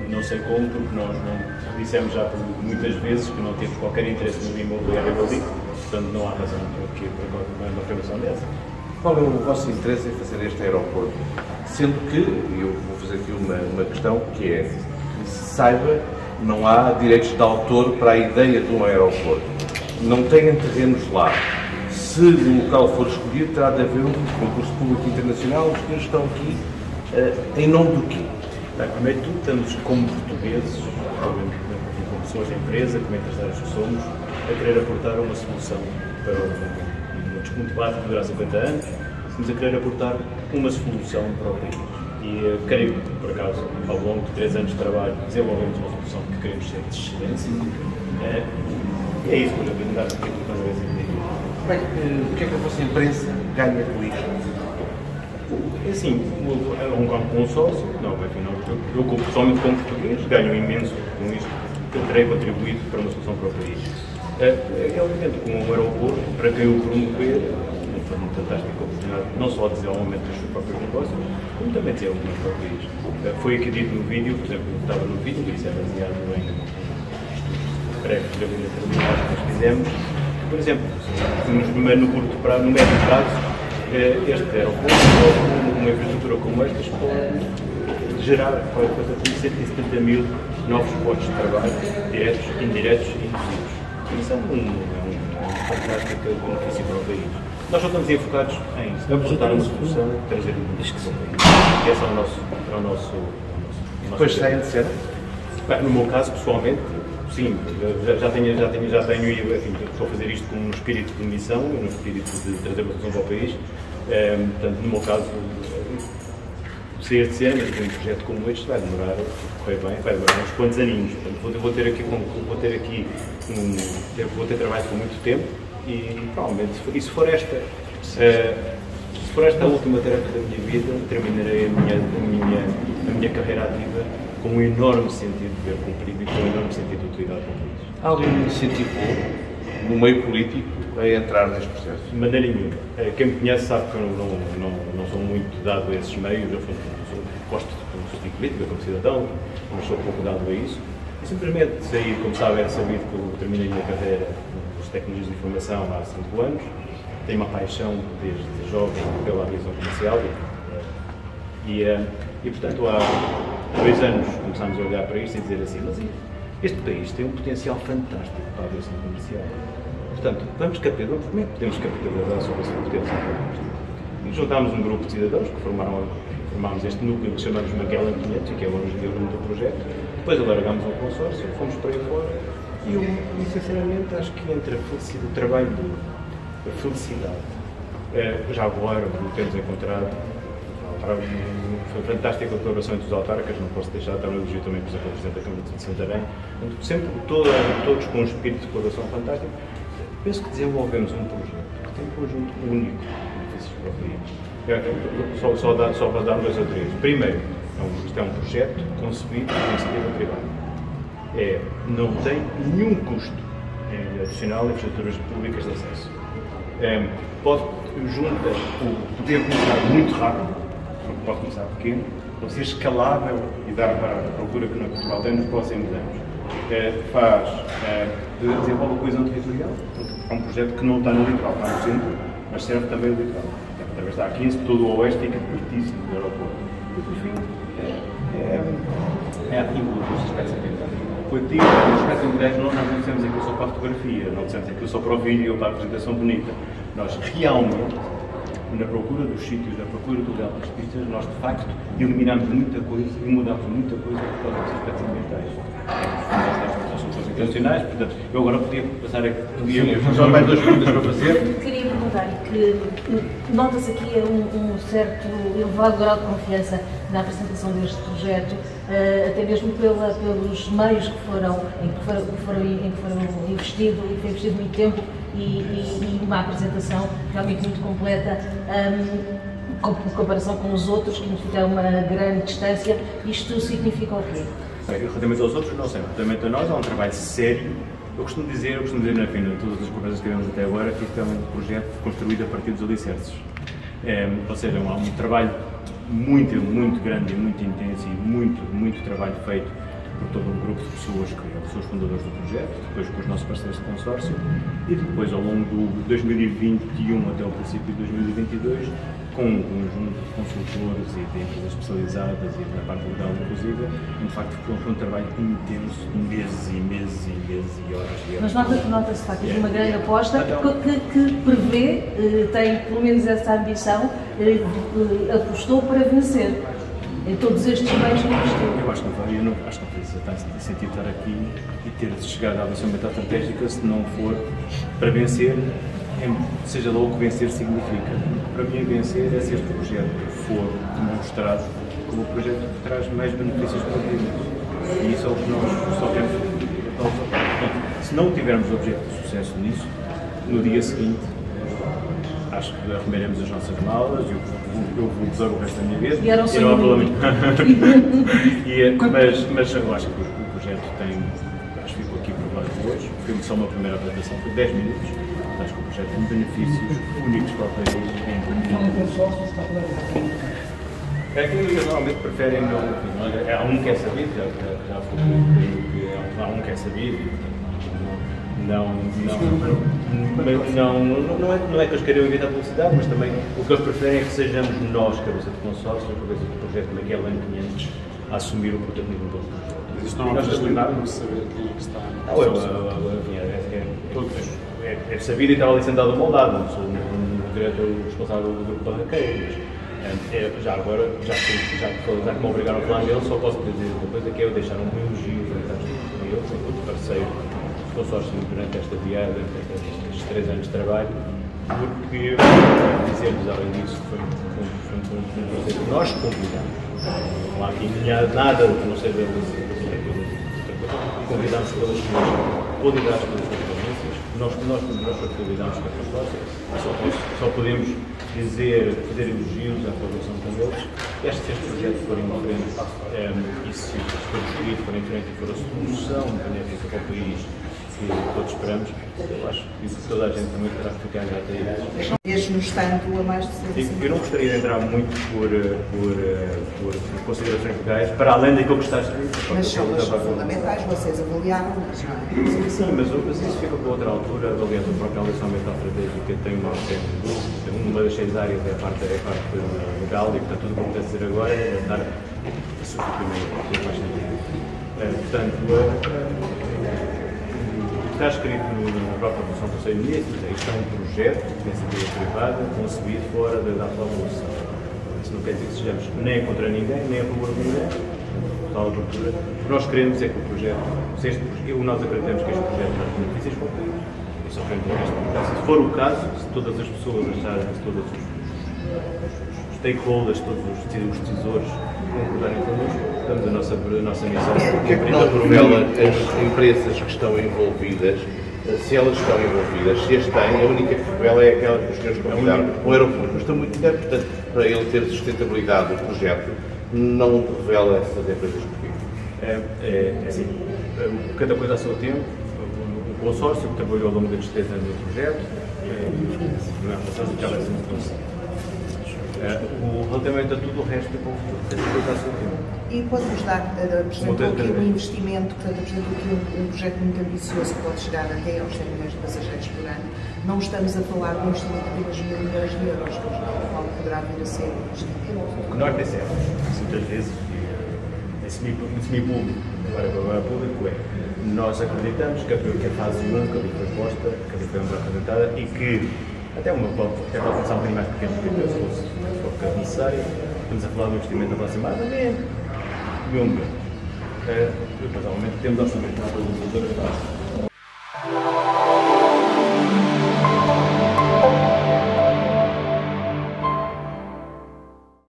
não sei como, porque nós não dissemos já muitas vezes que não temos qualquer interesse no imobiliário ali, portanto não há razão para uma afirmação dessa. Qual é o vosso interesse em fazer este aeroporto? Sendo que, e eu vou fazer aqui uma questão, que é, que se saiba, não há direitos de autor para a ideia de um aeroporto. Não têm terrenos lá. Se o local for escolhido, terá de haver um concurso público internacional. Os senhores estão aqui em nome do quê? Bem, primeiro de tudo, estamos como portugueses, como pessoas da empresa, como empresários que somos, a querer aportar uma solução para um debate que durará 50 anos, estamos a querer aportar uma solução para o país. E creio, por acaso, ao longo de 3 anos de trabalho, desenvolvemos uma solução que queremos ser de excelência. E é isso que eu vou tentar aqui mais uma vez entender. Bem, o que é que a vossa empresa ganha com isto? É assim, é um consórcio, eu pessoalmente como português ganho imenso com isto, que eu terei contribuído para uma solução para o país. É evidente que um aeroporto, para quem o promover, foi uma fantástica oportunidade, não só de desenvolvimento dos seus próprios negócios, como também de desenvolvimento para o país. Foi aqui dito no vídeo, por exemplo, estava no vídeo, e isso é baseado em estudos prévios de habilidade que nós fizemos. Por exemplo, no médio prazo, este aeroporto, uma infraestrutura como esta, pode gerar coisa de 170 mil novos postos de trabalho, diretos, indiretos e indecisivos. Isso é um fantástico benefício para o país. Nós só estamos enfocados em apresentar uma solução, trazer benefício para o país. Esse é o nosso Depois saem de cena? No meu caso, pessoalmente, sim, já tenho, e enfim, estou a fazer isto com um espírito de missão, um espírito de trazer uma solução para o país. Portanto, no meu caso, sair de cena de um projeto como este vai demorar, correr bem, vai demorar uns quantos aninhos. Portanto, vou ter trabalho por muito tempo e provavelmente, se for esta a última tarefa da minha vida, terminarei a minha carreira ativa com um enorme sentido de ver cumprido e com um enorme sentido de utilidade para o país. Alguém me incentivou, no meio político, a entrar neste processo? De maneira nenhuma. Quem me conhece sabe que eu não sou muito dado a esses meios, gosto de política como cidadão, mas sou pouco dado a isso. E simplesmente saí, como sabe, era sabido que eu terminei a minha carreira nas tecnologias de informação há 5 anos. Tenho uma paixão desde jovem pela aviação comercial e portanto, há 2 anos começámos a olhar para isto e dizer assim, mas este país tem um potencial fantástico para a aviação comercial. Portanto, como é que podemos capitalizar sobre esse potencial fantástico? E juntámos um grupo de cidadãos que formámos este núcleo que chamamos Magellan 500, que é hoje em dia o nome do projeto. Depois alargámos um consórcio, fomos para aí fora e sinceramente acho que entre o trabalho a felicidade, já agora o temos encontrado, foi fantástica a colaboração entre os autarcas, não posso deixar de dar um elogio também, por exemplo, ao Presidente da Câmara de Santarém, sempre todos com um espírito de colaboração fantástico. Penso que desenvolvemos um projeto que tem um conjunto único de benefícios para o país. Só para dar 2 ou 3. Primeiro, isto é um projeto concebido por iniciativa privada. Não tem nenhum custo adicional em infraestruturas públicas de acesso. Poder começar muito rápido, pode começar pequeno, pode ser escalável e dar para a procura que Portugal tem nos próximos anos. Desenvolve a coesão territorial, porque é um projeto que não está no litoral, está no centro, mas serve também o litoral. Através da A15, todo o oeste fica pertíssimo do aeroporto. E por fim, é ativo dos aspectos ambientais. Foi ativo nos aspectos ambientais, nós não dissemos aquilo só para a fotografia, não dissemos aquilo só para o vídeo ou para a apresentação bonita. Nós realmente, na procura dos sítios, na procura do lugar das pistas, nós de facto eliminamos muita coisa e mudamos muita coisa por causa dos aspectos ambientais. Nós somos internacionais, portanto, eu agora podia passar só mais 2 perguntas para fazer. Queria perguntar que nota-se aqui um certo elevado grau de confiança na apresentação deste projeto, até mesmo pelos meios em que foram investido e foi investido muito tempo e uma apresentação realmente muito completa. Em comparação com os outros, que nos fica uma grande distância, isto significa o quê? Bem, relativamente aos outros, não sei. Relativamente a nós, há um trabalho sério. Eu costumo dizer na fim de todas as conversas que tivemos até agora, que isto é um projeto construído a partir dos alicerces. Ou seja, há um trabalho muito grande e muito intenso e muito trabalho feito por todo um grupo de pessoas, pessoas fundadoras do projeto, depois com os nossos parceiros de consórcio e depois ao longo de 2021 até o princípio de 2022, com um conjunto de consultores e de empresas especializadas e na parte legal inclusive, de facto foi um trabalho intenso, meses e meses e meses e horas e horas. Mas nota-se de facto uma grande aposta que prevê, tem pelo menos essa ambição, apostou para vencer em todos estes meios que investiu. Eu acho que não faz sentido estar aqui e ter chegado à avaliação ambiental estratégica se não for para vencer, seja lá o que vencer significa. Para mim, vencer é se este projeto for demonstrado como o projeto que traz mais benefícios para a vida. E isso é o que nós só queremos. Se não tivermos objetivo de sucesso nisso, no dia seguinte, acho que arrumaremos as nossas malas, eu vou usar o resto da minha vida. E era um sonho. Mas eu acho que o projeto tem, acho que ficou aqui provado hoje, foi só uma primeira apresentação, foi 10 minutos. Acho que o projeto tem benefícios únicos para o país. É que eles normalmente preferem não. Há um que é sabido, já foi que há um que é sabido. Não é que eles queiram evitar a publicidade, mas também o que eles preferem é que sejamos nós, cabeça de consórcio, cabeça do projeto, como é que é Lane 500, a assumir o protagonismo do projeto. Mas isto não é facilidade de saber quem é que está. É sabido e estava ali sentado ao meu lado, não sou o diretor responsável do grupo barraqueiro, mas já agora, já que me obrigaram a falar nele, só posso dizer uma coisa que é eu deixar um elogio fantástico a eles, enquanto parceiro do consórcio durante esta viagem, durante estes 3 anos de trabalho, porque dizer-lhes além disso que foi um prazer que nós convidamos, não há aqui nada que não seja convidamos pelas suas qualidades, pelas suas valências, nós convidamos para a consórcio, só podemos fazer elogios à colaboração com eles. Se este projeto for em frente e se for escolhido, for em frente e for a solução benéfica para o país que todos esperamos, eu acho que toda a gente também terá que ficar grata a eles. Desde no estando a mais de 150. Eu não gostaria de entrar muito por considerações legais, para além daquilo que está escrito. Mas são fundamentais, vocês avaliaram-nas, não é? Sim, mas isso fica para outra altura, avaliando a própria avaliação ambiental estratégica, tem uma das 6 áreas é a parte legal e, portanto, tudo o que eu vou dizer agora é dar a sua opinião, que faz sentido. Portanto, está escrito na própria Resolução do Conselho de Ministros, isto é um projeto de iniciativa privada concebido fora da atual evolução. Isso não quer dizer que sejamos nem contra ninguém, nem a favor de ninguém. Total abertura. O que nós queremos é que o projeto, nós acreditamos que este projeto traz benefícios para o país. Isso se for o caso, se todas as pessoas acharem, se todos os stakeholders, todos os decisores concordarem connosco, estamos a nossa missão. O que é que não revela as empresas que estão envolvidas, se elas estão envolvidas, se as têm, a única que revela é aquela que os senhores convidaram. O aeroporto custa muito dinheiro, portanto, para ele ter sustentabilidade do projeto, não revela essas empresas porquê. É assim, cada coisa a seu tempo. O consórcio que trabalhou ao longo destes 3 anos no projeto, não é consórcio, já vai ser muito conhecido. Relativamente a tudo o resto é para o futuro, cada coisa a seu tempo. E pode-nos dar, apresentou aqui um investimento, portanto, apresentou aqui um projeto muito ambicioso que pode chegar até aos 100 milhões de passageiros por ano. Não estamos a falar de um investimento de apenas 1.000 milhões de euros, qual poderá vir a ser um investimento. O que nós pensamos, muitas vezes, é semi-público, agora público é, nós acreditamos que a fase 1, que ali foi posta, que ali foi apresentada e que até pode começar um bocadinho mais pequeno do que se fosse necessário, estamos a falar de um investimento aproximadamente de 1 milhão. Mas, ao momento, temos orçamento para a produção.